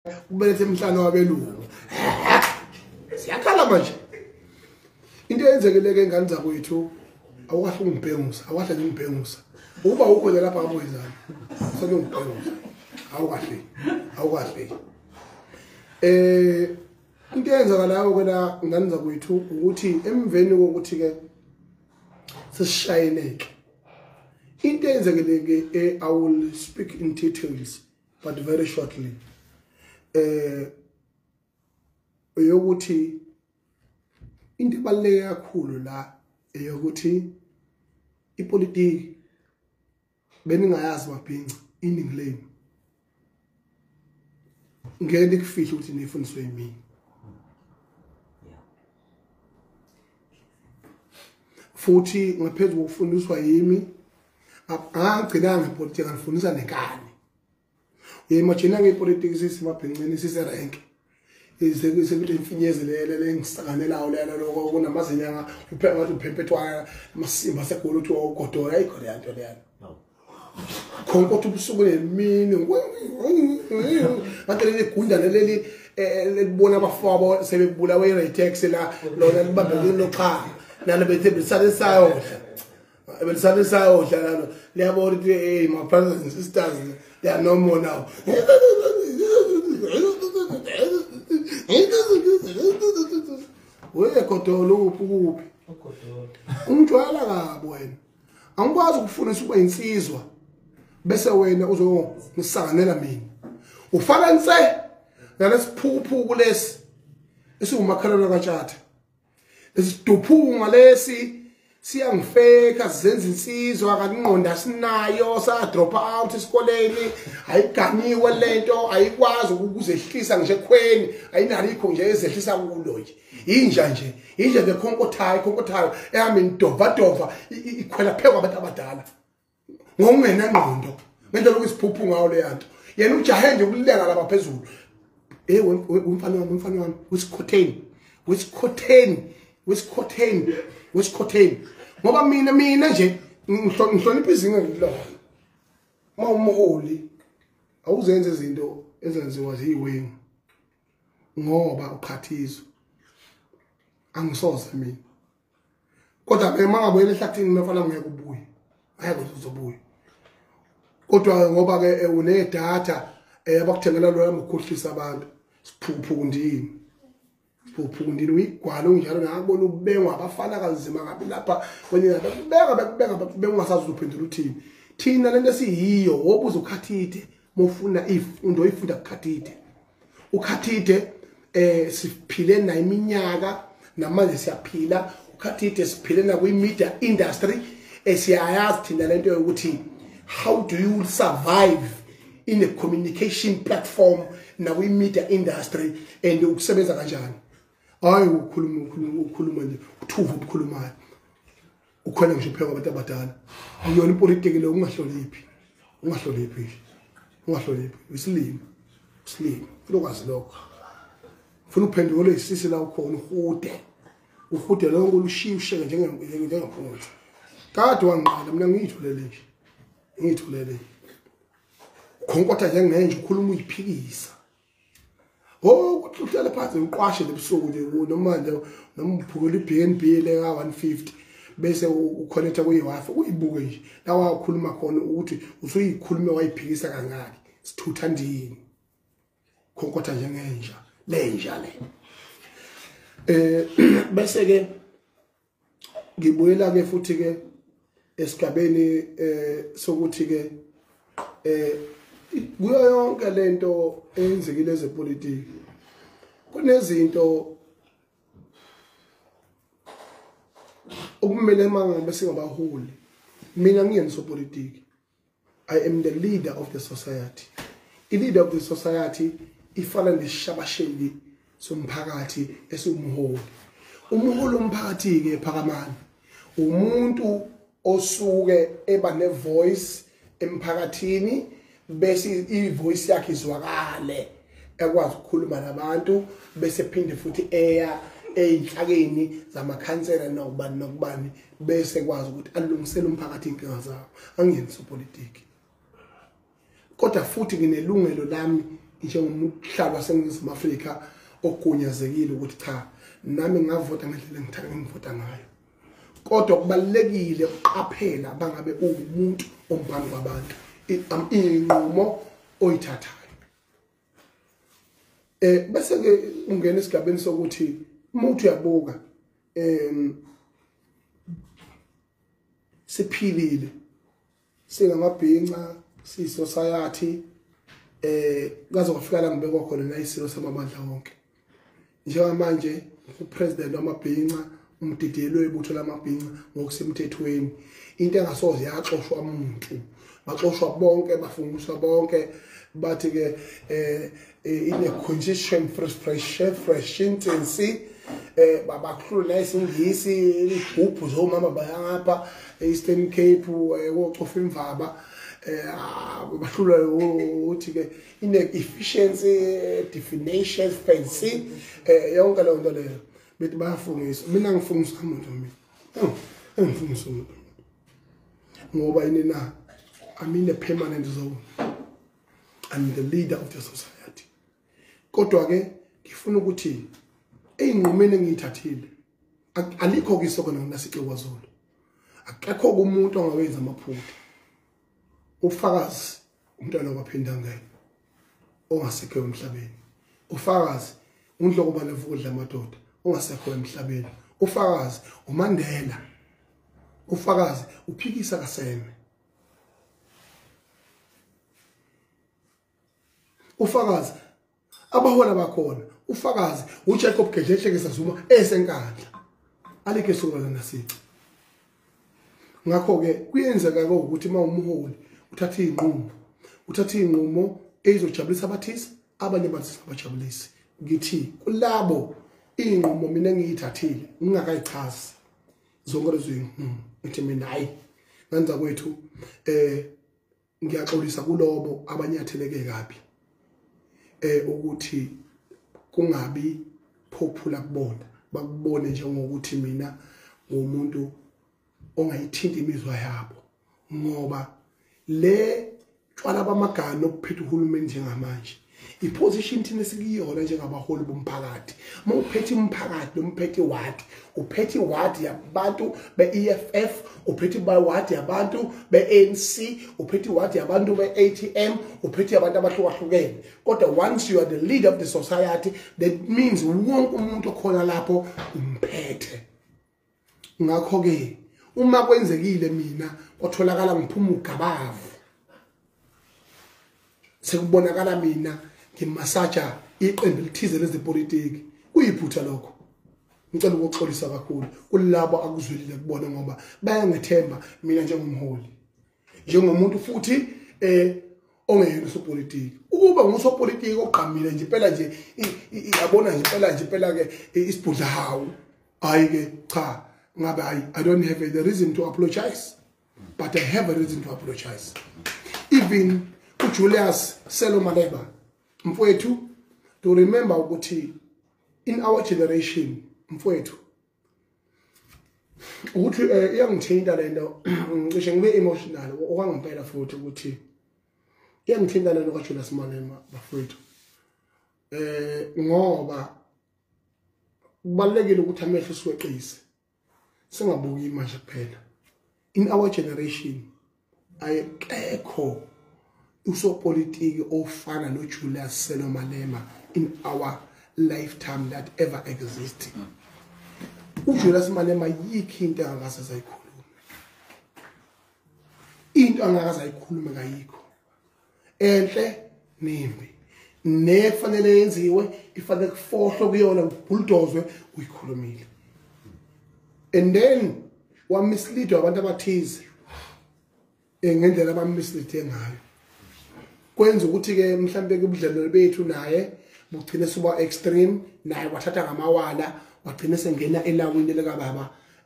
ubelethe emhlanje wabelungu siyakhala manje into yenzekeleke engane zakwethu awukahle ungibhengusa awukahle ngibhengusa uba ukho lapha ngaboyizana sekungibhengusa awukahle into eyenzakalayo kwena ngane zakwethu ukuthi emveni kokuthi ke sishayeleke into eyenzekeleke I will speak in details but very shortly yokuthi into ebaluleke kakhulu la eyokuthi ipolitiki beningayazi mabhinca iningi lenu ngeke nikufihla ukuthi nifundiswe yimini futhi ngaphezulu kokufundiswa yimi angigcinanga ipolitiki ngifundisa nenkani imagine ngepolitiki sisimabhinceni siserank isekuthi imfinyezelele lengisakanelayo lena lokho kunamazinyanga uphela ngathi uphempethwana amasimba segolo uthi ugodora ayikho le nto leyana khonko uthi ubusuku nemini ngathi legunda leli libona abafabo sebebulawa iRatex la lona libambekile locha nalo bethe bisale sayodla ebesale sayodla lalo liyabona ukuthi hey my brothers and sisters they are no more now wena kodolo uphi umntwana kabo wena angikwazi ukufundisa ukuba insizwa bese wena uzongisanganela mina ufana nse nalesiphuphu lesi esiumakhalelo kaTshatha lesiduphunga lesi siyangifeka zenza insizwa kaninqonda sinayo sa drop out esikoleni ayiganiwe lento ayikwazi ukuzehlisa nje ekhweni ayinalikho nje ezehlisa kulo nje inja bekhonkotayo ehamba indova ikhwela phekwa abantu abadala ngokungena ngqondo ngendlela lokuyisiphuphu ngawo le yanto yena ujahe nje ukulenga lapha phezulu umfana wami wisikhotheni ngoba mina nje ngihlonipha izinga ngilona mawumuholi awuzenze izinto ezenziwa ziyiwengu ngoba ukhathizo angisoze mina kodwa ke mangabuye ehlathini mafana ngiyekubuya uzobuya kodwa ngoba ke une data abakuthengela lo yamukhohlisa abantu siphuphu ndini uyigwala unjalo ngakubona ubengwa abafana kanzima kabi lapha kwenye bekubeka ungasazi uphendula uthini thina lento siyiyo wobuza ukhathide mofuna ifundo oyifunda ukhathide ukhathide siphile na iminyaka namanje siyaphila ukhathide siphile na kwi media industry siyayazi thina lento yokuthi how do you survive in a communication platform na kwi media industry and ukusebenza kanjani hayi ukhuluma nje uthuva ukukhulumayo ukhona ngisho phela abantu abadala ayona ipolitiki le ungahloniphi isilimo lokwazi lokho ufuna uphendule isisi la ukhona uhude lonke olushiyushe njengempunzi kade wanqala mina ngiyithulele khonkotha njengenje ukhuluma uyiphikisa kuhlala phansi uqwashe lebusuku nje noma nomphukula iBNB le ka150 bese uconnecta kuyiWi-Fi uyibuke nje la wakhuluma khona ukuthi usuyikhulume wayiphikisa kangaki sithutha ndini khonkotha njengenja lenja le bese ke ngibuyela ke futhi ke esigabeni sokuthi ke kuyo yonke lento eyenzekile ezepolitiki kunezinto okumele mangabe singabaholi mina ngiyeniso politiki I am the leader of the society leader of the society ifana neshabasheli somphakathi esumholi umholi umphakathi ke phakamani umuntu osuke eba ne voice emphakathini bese ivoice yakhe izwakale ekwazi ukukhuluma nabantu bese phinde futhi eya einhlakeni zamakhansela nokubani bese kwazi ukuthi alungisele umphakathi inkinga zawo angiyeniso politiki kodwa futhi nginelungelo lami njengomhlaba waseNingizimu Afrika okugunyazekile ukuthi cha nami ngavota ngendlela engithanda ngivota ngayo. Kodwa kubalekile ukuqaphela bangabe umuntu ombani kwabantu inqumo oyithathayo. Bese ke ungena esigabeni sokuthi umuntu uyabuka siphilile singamabhinca sisociety kaze kwafika la ngibekwa khona la isilo samabandla wonke. Njengamanje upresident wamabhinca umdidiyelwe ibutho lamabhinca ngokusemthethweni into engasoze yaxoshwa umuntu baxoshwa bonke bafungiswa bonke bathi ke in a congestion frustration tendency babakhulula isingisi igubhu zomama bayangapha Eastern Cape wocofa imvaba bahlula uthi ke in efficiency definition fancy yonke le nto leyo bethi bayafungisa. Mina ngifungisa umuntu mina ngifungisa umuntu ngoba inina I'm in a permanent zone. I'm the leader of the society. Kodwa ke ngifuna ukuthi einqumene engiyithathile alikho kisoko ngasixwe kwaZulu. Akekho umuntu ongawenza amaphutha. Ufakazi umntwana waphinda ngaye ongasekho emhlabeni. Ufakazi undloko balevudla amadoda ongasekho emhlabeni. Ufakazi uMandela. Ufakazi uphikisa kaSeme. Ufakazi abahola bakhona. Ufakazi uJacob Gedlehlekisa Zuma esenkandla. Alike sokuba nasici. Ngakho ke kuyenzeka ukuthi mawumuholi uthatha inqumo. Uthatha inqumo ezojabulisa abathisi abanye bathi abajabulisi. Ngithi kulabo inqumo mina ngiyithathile ngingakayichazi zonke lezo inqumo. Ngithi mina hayi ngenza kwethu ngiyaxolisa kulobo abanyatheleke kabi. Ukuthi kungabi popular kubona bakubone njengokuthi mina ngumuntu ongayithinta imizwa yabo ngoba le tshwala bamagana okuphethe uhulumeni njengamanje iposition thina sikuyona njengabaholi bomphakathi mawuphethe umphakathi nomphethe ward uphethe ward yabantu beEFF uphethe ward yabantu beANC uphethe ward yabantu beATM uphethe abantu abahlukahlukene kodwa once you are the leader of the society that means wonke umuntu okhona lapho umphethe. Ngakho ke uma kwenzekile mina kwatholakala ngiphuma ugabavu sekubonakala mina ngimasaja iqembu elithize lezepolitiki kuyiphutha lokho. Ngicela ukuxolisa kakhulu kulabo akuzwelile kubona ngoba bayangethemba mina njengomholi njengomuntu futhi ongeyena usopolitiki. Ukuba ngusopolitiki ogqamile nje phela nje yabona nje phela ke isibhudla hawu hayi ke cha ngabe I don't have the reason to apologize but I have a reason to apologize. Even Julius Selo Malema mfowethu to remember ukuthi in our generation mfowethu ukuthi iyangithinta lento ngisho ngibe emotional okwangempela futhi ukuthi iyangithinta lento kaJulius Malema bafowethu ngoba kubalekile ukuthi amehlo siweqise singabuki manje kuphela. In our generation ayekho usopolitiki ofana noJulius Selo Malema in our lifetime that ever existed. uJulius Malema yikho into angakaze sayikhuluma. Into angakaze ayikhulume kayikho. Enhle nembi. Nefanele yenziwe ifanele kufohlwe kuyona ubulldozwe uyikhulumile. And then wa mislead abantu abathize ngendlela abamislead ngayo. Kwenza ukuthi ke mhlambe ke ubudlelwano bethu naye bugcine suba extreme naye wathatha ngamawala wagcina sengena elawini lika baba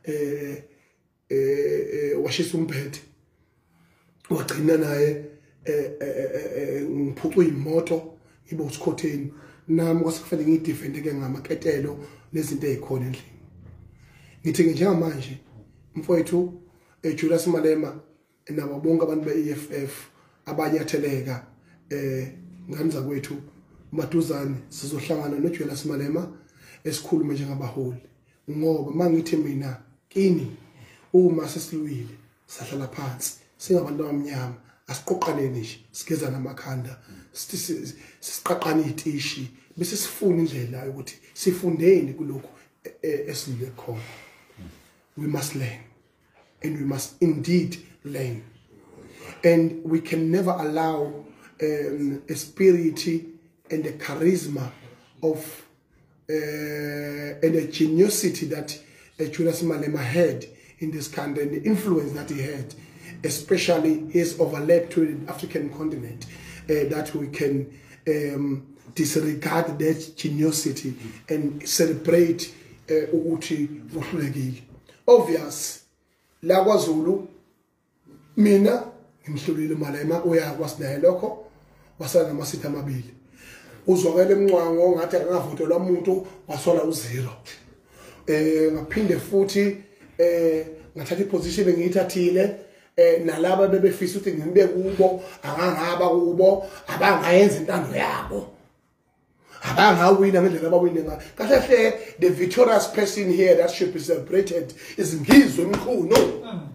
washisa umphethe wagcina naye ngiphucwa imoto ibe usikhotheni nami kwasekufanele ngidefende ke ngamaketelo nezinto ezikhona endlini. Ngithi njengamanje mfowethu Julius Malema nabo bonke abantu beEFF abanyatheleka nganza kwethu maduzane sizohlangana noJulius Malema esikhulume njengabaholi ngoba mangithi mina kini uma sesilwile sahlala phansi singabantu abamnyama asiqoqaneni nje sigezana amakhanda siqaqana izitishi bese sifuna indlela ukuthi sifundeni kuloko esilwe khona. We must learn, and we must indeed learn, and we can never allow a spirit and a charisma of and a geniusity that Julius Malema had in this country, and the influence that he had, especially his overlap to the African continent, that we can disregard that geniusity and celebrate ukuthi uhlulekile. Obvious, la kwaZulu mina ngimhlulile Malema uyakwasinaye lokho wasala namasitha amabili. Uzwakela emncwango ngathi akangavotelwa umuntu wasola u0. Ngaphinde futhi ngathatha iposition engiyithathile nalabo bebefisa ukuthi ngibe kubo angangaba kubo abangayenza intando yabo. Abangawina ngendlela abawine ngayo. Kahle hle the victorious person here that should be celebrated is Ngizwe Mkhuno.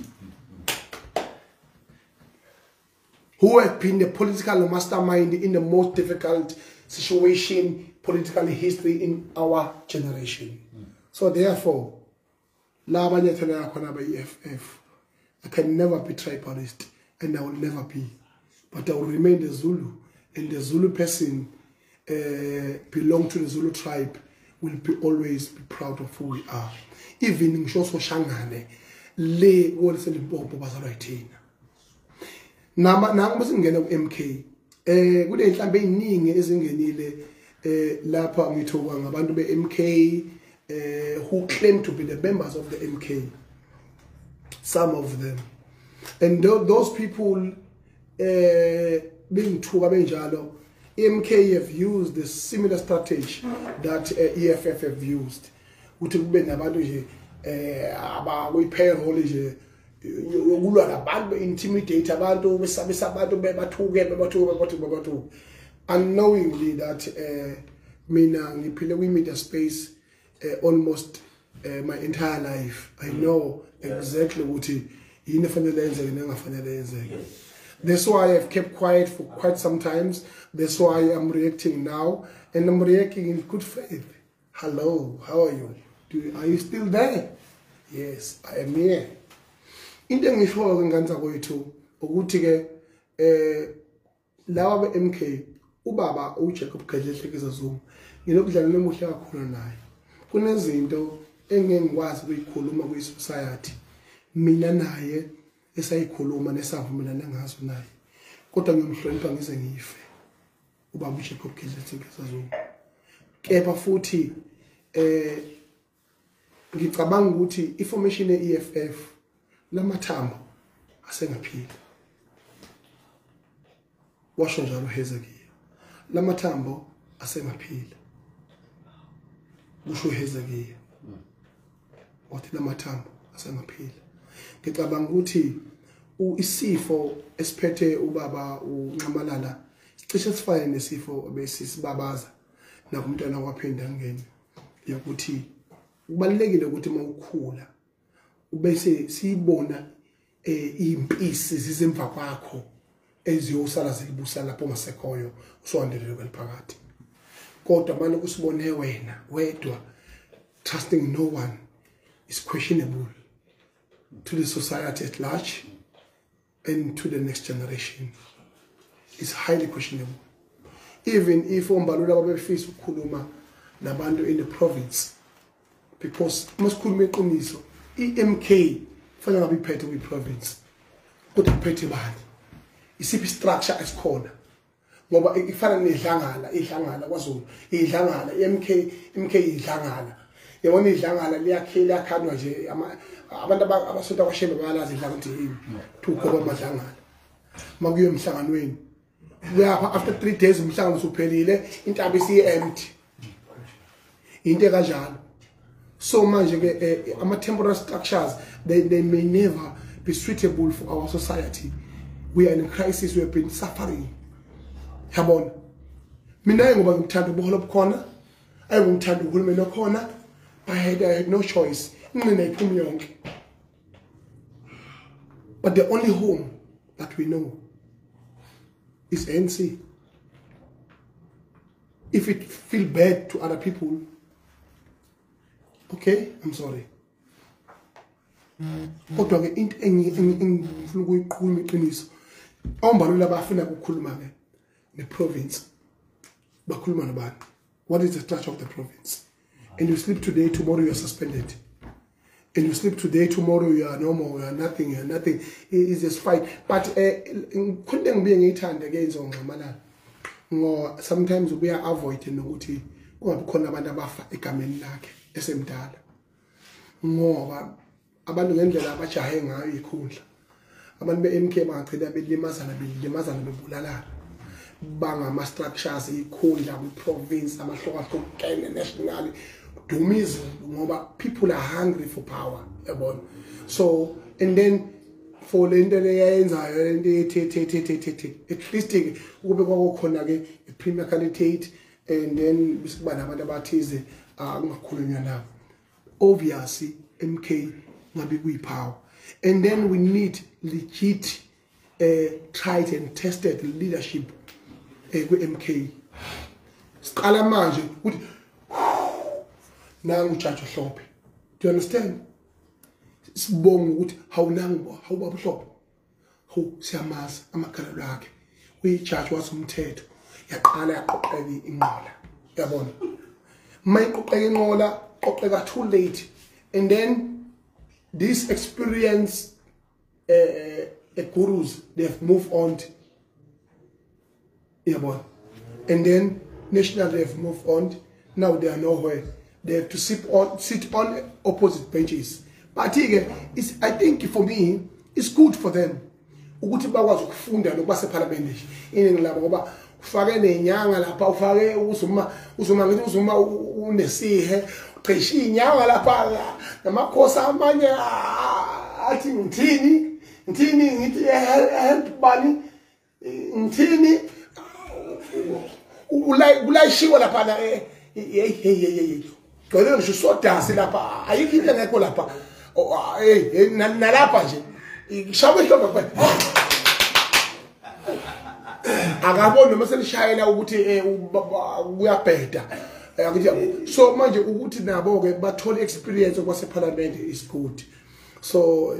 Who have been the political mastermind in the most difficult situation, political history in our generation. So therefore, I can never be tribalist, and I will never be. But I will remain the Zulu, and the Zulu person belong to the Zulu tribe will always be proud of who we are. Even in Shoso Shangane, le what is the Bobo Bazaratina. Nama masingena ku-MK kule nhlambe eziningi ezingenile lapha ngithoka ngabantu be-MK who claim to be the members of the MK, some of them, and those people bengithuka benjalo. MK have used the similar strategy that EFF have used ukuthi kube nabantu nje abakuyi-payroll nje yokulwa nabantu intimidate abantu besabisa abantu bebathuke unknowingly that mina ngiphile kwi-media space almost my entire life. I know exactly ukuthi yini efanele yenzeke nengafanele yenzeke. That's why I've kept quiet for quite some times. That's why I'm reacting now, and I'm reacting in good faith. Hello, how are you? Are you still there? Yes, I am here. Into engisho nganza kwethu ukuthi ke lawa be-MK ubaba uJacob Gadlehlekisa Zuma ngilokudlala nemuhle kakhulu naye. Kunezinto engengikwazi ukuyikhuluma kwi-society mina naye esayikhuluma nesavumelana ngazo naye, kodwa ngiyomhlonipha ngize ngife ubaba uJacob Gadlehlekisa Zuma. Kepha futhi ngicabanga ukuthi information ye-EFF lamathambo asengaphila. Washo njalo Hezekiah, lamathambo asengaphila. Kusho Hezekiah wathi lamathambo asengaphila. Ngicabanga ukuthi isifo esiphethe ubaba uNcamalala sicishe sifane nesifo besisibabaza nakumntwana kwaphinda ngene yokuthi kubalekile ukuthi mawukhula ubese siyibona impisi zizemva kwakho eziyosala zibusa lapho ngasekhoyo usondelele kweliphakathi. Kodwa manje kusibone wena wedwa, trusting no one is questionable to the society at large and to the next generation. It's highly questionable. Even if umbalula babefisa ukukhuluma nabantu in the province, because masikhuluma iqiniso i-MK fanele ngabe iphethe kwi-province kodwa iphethe bani, isiphi structure esikhona, ngoba ifana nedlangala kwaZulu idlangala MK idlangala yabona idlangala liyakhanwa nje abantu abasonta kwashembe bayalazi idlangala ukuthi yini thugoba amadlangala makuye emhlanganweni uyapha after 3 days umhlangano usuphelile intaba isiyi-empty into kanjalo. So manje ke ama-temporal structures they may never be suitable for our society. We are in a crisis, we have been suffering. Yabona mina ngoba ngithanda ubuholo bukhona ayengithanda uhulumeni okhona I had no choice ingqina iphumi yonke but the only home that we know is ANC. If it feel bad to other people, okay, I'm sorry. Kodwa ke into engifuna ukuyiqhuma iqiniso awumbalula abafuna ukukhuluma ke neprovince bakhuluma nobani. What is the structure of the province? And you sleep today, tomorrow you are suspended. And you sleep today, tomorrow you are normal, you are nothing, you are nothing. It's just fight. But couldn't be any time against on Malala. No, sometimes we are avoiding ukuthi kungabikhona abantu abafa egameni lakhe esemdala. Ngoba abantu ngendlela abajahe ngayo ikhundla. Abantu beMK bangagcina belimazana bebulalana. Bangama structures ikhundla kwi-province amahlokahlukene nationally. Dumism ngoba people are hungry for power yabona. So and then for le nto leyenzayo at least kube kwakukhona ke i-premier candidate and then bisikuba nabantu abathize kungakhulunywa nabo. Obviously MK ngabe kuyipower and then we need legit tried and tested leadership ku-MK. Siqala manje ukuthi nangu uJaji Hlophe. Do you understand? Sibonga ukuthi hawunangu hawubaba Hlophe. Siyamazi amagalelo akhe. Uyijaji wasumthetho. Yaqala yaqoqeka inqola. Yabona. Mayiqoqeka inqola, qoqeka too late. And then this experience gurus they've moved on. Yabona. And then national they've moved on. Now they are nowhere. They have to sit on opposite benches. But it's, I think for me, it's good for them. Ukuthi bakwazi ukufunda lokubase parliament iningi labo ngoba ufake nenyanga lapha ufake uzuma ngithi uzuma unesihe uqesha inyanga lapha namakhosi amanye athi ngithini ngithi help bani ngithini ulayishiwe lapha hey Kodwa ngisho sodasi lapha ayikho into engekho lapha nalapha nje ishawe ihloko kwaphela akaboni noma selishayela ukuthi uyabheda akithi so manje ukuthi nabo ke bathole experience kwase parliament is good so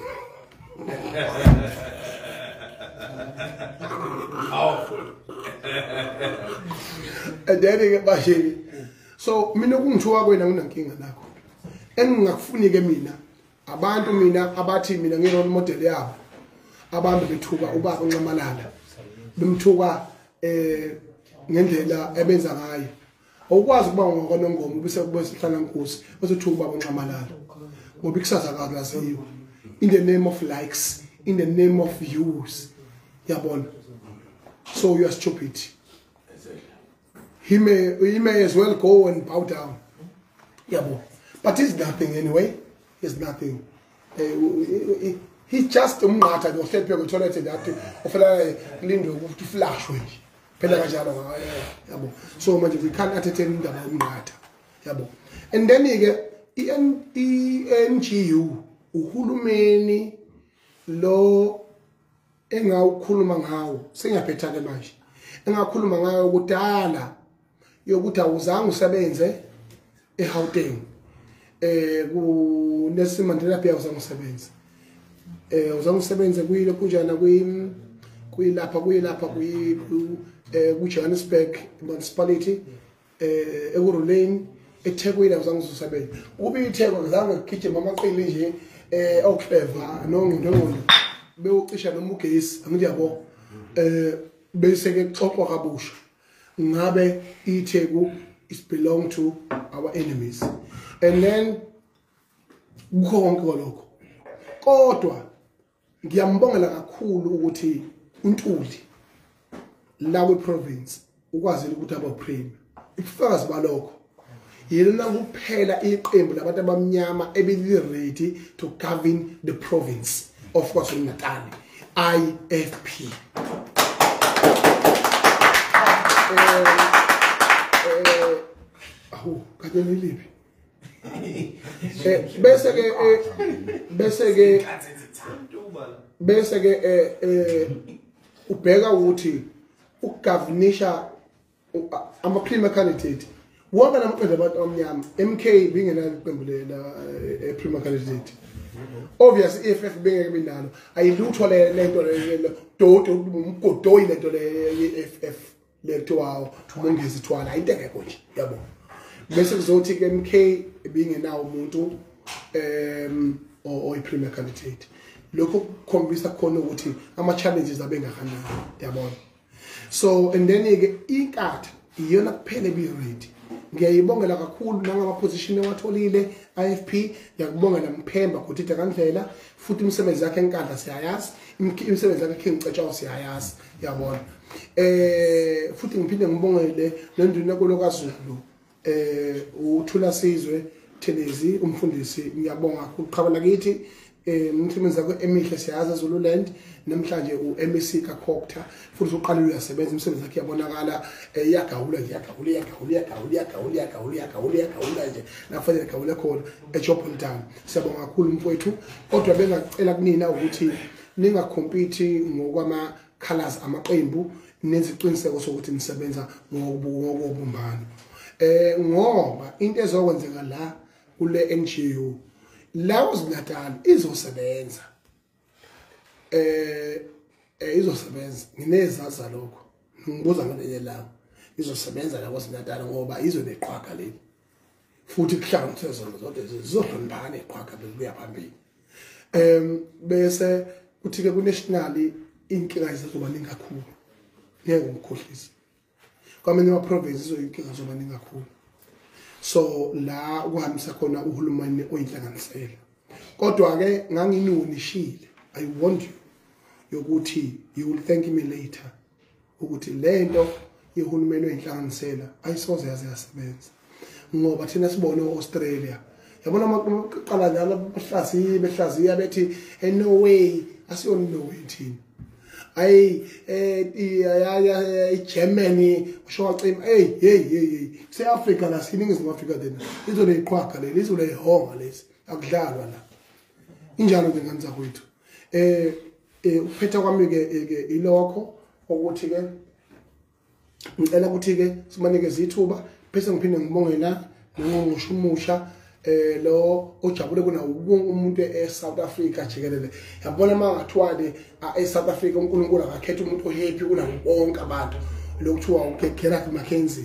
and then ke basheli so mina kungithiwa kwena nginankinga nakho engingakufuni ke mina abantu mina abathi mina ngirole model yabo abantu bethuka ubaba uNcamalala bemthuka ngendlela ebenza ngayo awukwazi ukuba ngokonongoma ubise kube sihlala nkosi bese uthuka ubaba uNcamalala ngoba ikusasa akulaziwa in the name of likes in the name of views yabona so you are stupid. He may as well go and bow down. Yeah, but it's nothing anyway. It's nothing. He's just a mata go step your toilet that of lindo to flash with. So much we can't entertain the mata. And then you get NGU uhulumeni lo engawukhuluma ngawo sengiyaphetha ke manje engakhuluma ngayo kudala yokuthi awuzange usebenze eGauteng ku Nelson Mandela Bay uzange usebenze uzange usebenze kuyilo kunjana kuyilapha ku Johannesburg municipality ekuruleni eThekwini uzange usebenze ube iTheko uzange gijima amaqili nje oclever nongqondo bewucisha noma ugesi angithi yabo bese ke xoxwa kabusha ngabe iTheku is belong to our enemies and then konke lokho kodwa ngiyambongela kakhulu ukuthi uNtuli la kwi province ukwazi ukuthi aba premier ifakazi balokho yena kuphela iqembu labantu abamnyama ebeli ready to govern the province of KwaZulu-Natal IFP awu kanye nilipi bese ke ubheka ukuthi ukugovernisha ama-premier candidate wonke namaqembu abantu amnyama MK bingena iqembu la premier candidate obviously EFF bengeke binalo ayilutho lento dodo umgodoyi lento le EFF lethiwayo umongezi thwala into engekho nje yabo bese kuzothi ke MK bingenawo umuntu or premier candidate lokho kukhombisa khona ukuthi ama challenges abengakanani yabona so and then ke inkatha iyona kuphela ebi ready ngiyayibongela kakhulu nangama position ewatholile IFP ngiyakubongela Mphemba ukuthi Kandlela futhi imisebenzi yakhe enkandla siyayazi imisebenzi yakhe engicetshayo siyayazi yabona futhi ngiphinde ngibongele lenduna kolokazulu uthula sizwe Thelezi umfundisi ngiyabonga ukuqhabela kithi umsebenzi wakhe emihle siyazi Zululand namhlanje uMC kaKhokta futhi uqala uyasebenza imisebenzi yakhe yabonakala iyagawula nje nje nafanele gawule khona eJoburn Town siyabonga kakhulu mfowethu kodwa bengacela kunina ukuthi ningacompete ngokwama colors amaqembu neziqiniseko sokuthi nisebenza ngokubumbano ngoba into ezokwenzeka la kule NGO lawo Natal izosebenza izosebenza nginezaza lokho ngibuza ngelinye lawo izosebenza la kwaSinatal ngoba izoneqhwaga leli futhi kuhlanganiswe zona zonke zizohloniphana eqhwaga bekuya phambili bese kuthi ke ku-national inkinga izoba ningi kakhulu ngeke ngikhohlise kwamanye ama-province izoyinkinga zoba ningi kakhulu so la ukuhambisa khona uhulumeni oyinhlanganisela kodwa ke nganginunishile I want you yokuthi you will thank me later ukuthi lento yehulumeni oyinhlanganisela ayisoze yaze yasebenza ngoba thina sibone eAustralia yabona amaqala njalo behlaziya bethi no way asiyona no way thina ay Germany showacima hey se-Africa la siningizimu Afrika thina izole iqhwaga leli izole ihonga lesi akudlalwa la injalo ngengane zakwethu uphetha kwami ke ilokho ukuthi ke ngicela ukuthi ke simanikeze ithuba bese ngiphinde ngibongela ngongqushumusha lo ojabule kuna umuntu eSouth Africa jikelele yabona mangathiwale eSouth Africa uNkulunkulu akakhetha umuntu ohappy kuna bonke abantu lokuthiwa uGerard Mackenzie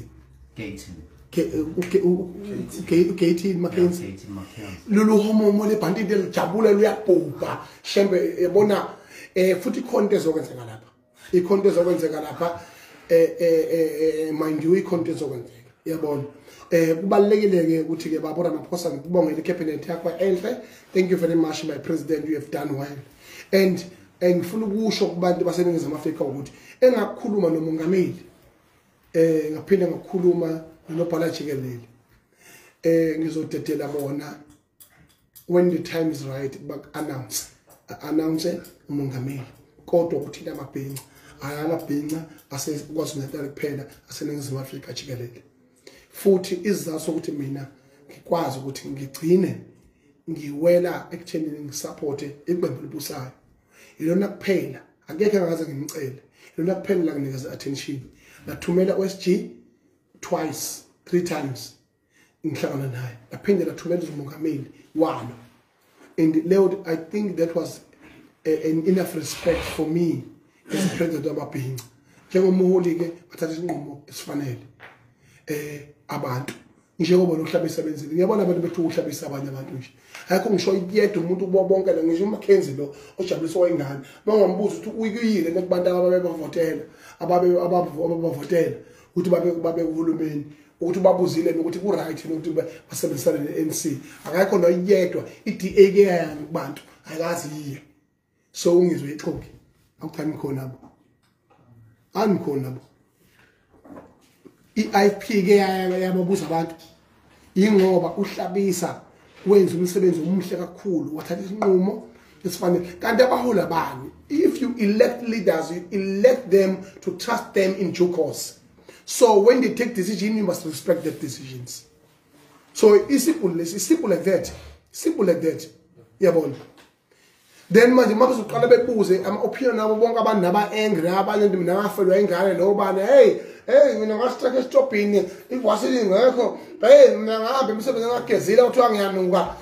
Katie Mackenzie lolu homo lebhanditi lijabule luyabhubha shembe yabona futhi ikhonto ezokwenzeka lapha ikhonto ezokwenzeka lapha mind you ikhonto ezokwenzeka yabona kubalekile ke ukuthi ke babona amaphosa ngikubongela icabinet yakho enhle thank you very much my president you have done well and ngifuna ukusho kubantu baseningizimu Afrika ukuthi engakukhuluma nomongameli ngaphinde ngakukhuluma nobhala jikelele ngizodedela bona when the time is right announce umongameli kodwa ukuthina amabhinqa ayamabhinqa asekwaZulu-Natal kuphela aseningizimu Afrika jikelele futhi izizathu ukuthi mina ngikwazi ukuthi ngigcine ngiwela ekuthenini ngisupporte iqembu libusayo ilona kuphela akekho ngaze ngimcele ilona kuphela la nginikeza attention lathumela uSG twice 3 times ngihlangana naye laphinde lathumela umongameli walo and Lord I think that was an enough respect for me as president wamabhinqa njengomuholi ke bathatha isinqumo esifanele abantu njengoba nohlaba isebenzile ngiyabona abantu bethu uhlabisa abanye abantu nje ayikho ngisho yedwa umuntu kubo bonke la ngisho uMackenzie lo ojabuliswa wengane mangambuza ukuthi uyikuyile nakubantu ababevotela ababavotela ukuthi babe uhulumeni ukuthi babuzile ukuthi ku right ukuthi basebenzisane neNC akayikho noyedwa iDA ke yayani kubantu ayikazi yiye so ungizwe ixoki akuthami khona abo angikhona abo iIP ke yababuza abantu ingoba uhlabisa wenza umsebenzi omuhle kakhulu wathatha isinqumo esifanele kanti abaholi abani if you elect leaders you elect them to trust them in due course So when they take decision, you must respect their decisions. So it's simple like that. Simple like that. Yabona. Then manje makuzoqala bebuze ama opinion nabo bonke abantu naba angry abanye mina ngafelwa ingane nobani hey mina ngasitrake stopini iwasili ngekho mina ngahambe emsebenzini ngagezile uthiwa ngiyanuka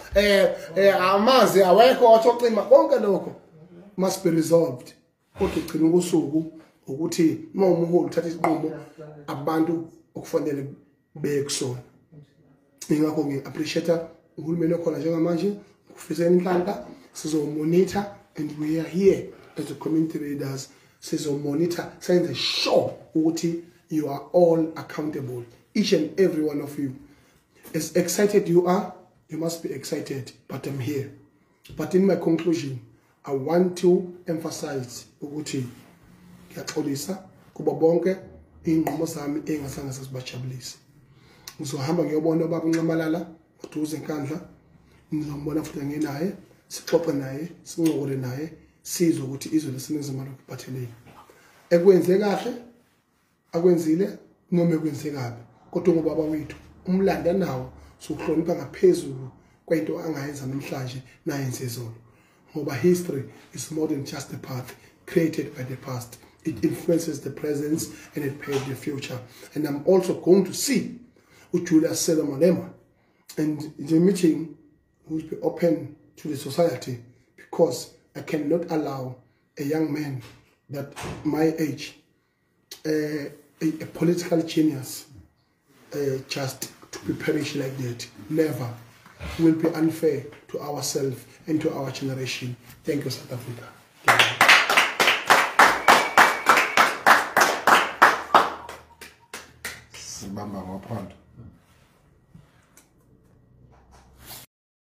amanzi awekho othocima konke lokho must be resolved. Kodwa igcina usuku ukuthi uma umholi uthatha isinqumo abantu okufanele bekusona. Ingakho ngi-appreciate uhulumeni okhona njengamanje ufisa inhlanhla sizo-monitor, and we are here as the community leaders sizo-monitor senze sure ukuthi you are all accountable, each and every one of you. As excited you are, you must be excited, but I'm here. But in my conclusion, I want to emphasize ukuthi ngiyaxolisa kuba bonke iy'nqumo zami engazange sasibajabulise. Ngizohamba ngiyobona ubaba uNcamalala uDuze Nkandla, ngizombona futhi ngenaye, sixoxe naye, sincokole naye, sizwe ukuthi izwe leseNingizimu Afrika liphatheleni. Ekwenze kahle, akwenzile noma ekwenze kabi, kodwa ngobaba wethu umlando nawo sokuhlonipha ngaphezulu kwento angayenza namhlanje nayenze izolo. Ngoba history is more than just the path created by the past. It influences the present and it paves the future. And I'm also going to see Julius Caesar Malema, and the meeting will be open to the society, because I cannot allow a young man that my age, a political genius, just to be perished like that. Never. It will be unfair to ourselves and to our generation. Thank you, South Africa. Sibamba ngophondo.